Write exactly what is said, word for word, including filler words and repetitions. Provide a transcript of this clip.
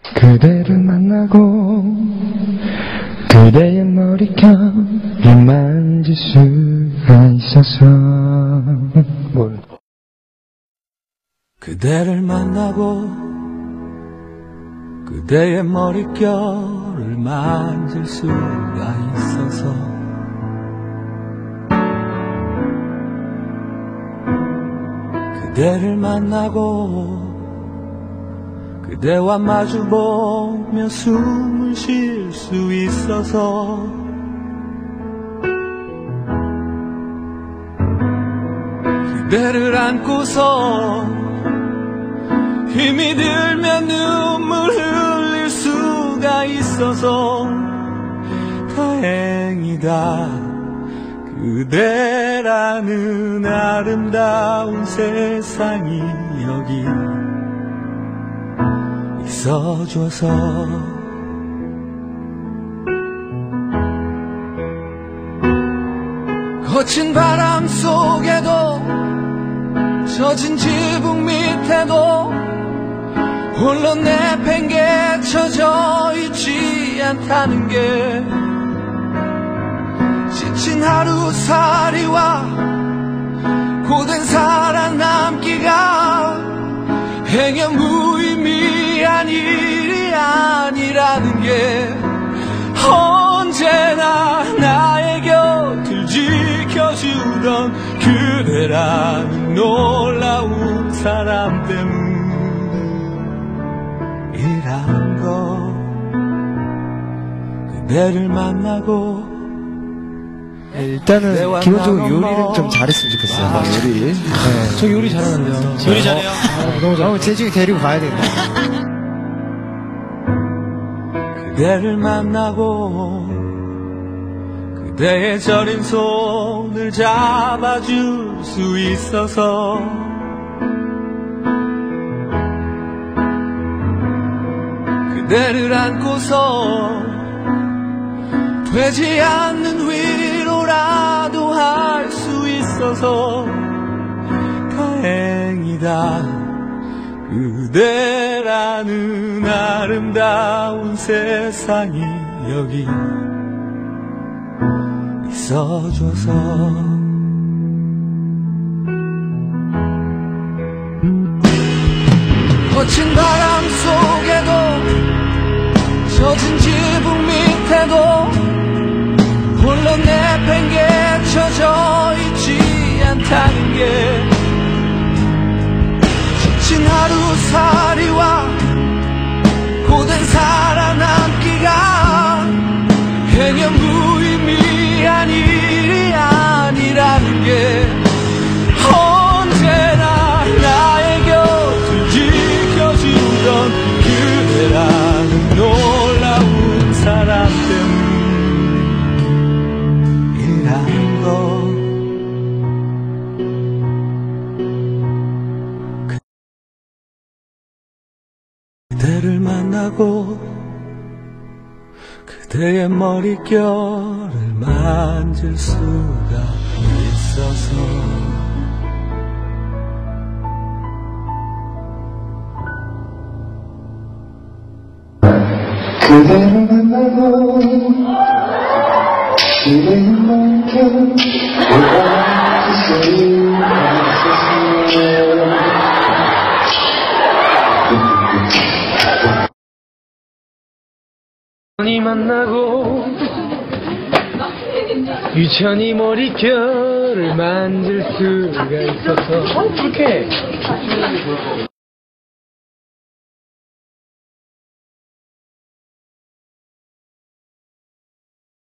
그대를 만나고 그대의 머리결을 만질 수가 있어서 뭘 그대를 만나고 그대의 머릿결을 만질 수가 있어서 그대를 만나고 그대와 마주보며 숨을 쉴 수 있어서 그대를 안고서 힘이 들면 눈물 흘릴 수가 있어서 다행이다. 그대라는 아름다운 세상이 여기 있어줘서 거친 바람 속에도 젖은 지붕 밑에도 홀로 내팽개쳐져 있지 않다는 게 지친 하루살이와 고된 살아남기가 행여 무의미한 일이 아니라는 게 언제나 나의 곁을 지켜주던 그대라는 놀라운 사람 때문이란 거. 그대를 만나고 네, 일단은 기본적으로 요리를 좀 잘했으면 좋겠어요. 아, 요리. 네. 저 요리 잘하는데요. 요리 잘해요? 아, 너무 잘해요. 재중이 데리고 가야 되겠다. 그대를 만나고 그대의 저린 손을 잡아줄 수 있어서 그대를 안고서 되지 않는 위로라도 할 수 있어서 다행이다. 그대라는 아름다운 세상이 여기 있어줘서 거친 바람 속에도 젖은 지붕 밑에도 홀로 내팽개쳐져 있지 않다는 게 지친 하루살이와 고된 살아남기가 행여 무의미한 일이 아니라는 게 언제나 나의 곁을 지켜주던 그대라는 놀라운 사람 때문이란 거. 그대를 만나고 그대의 머릿결을 만질 수가 있어서 그대를 만나고 그대의 머릿결을 만질 수가 있어서 유천이 만나고 유천이 머릿결을 만질 수가 있어서 어떻게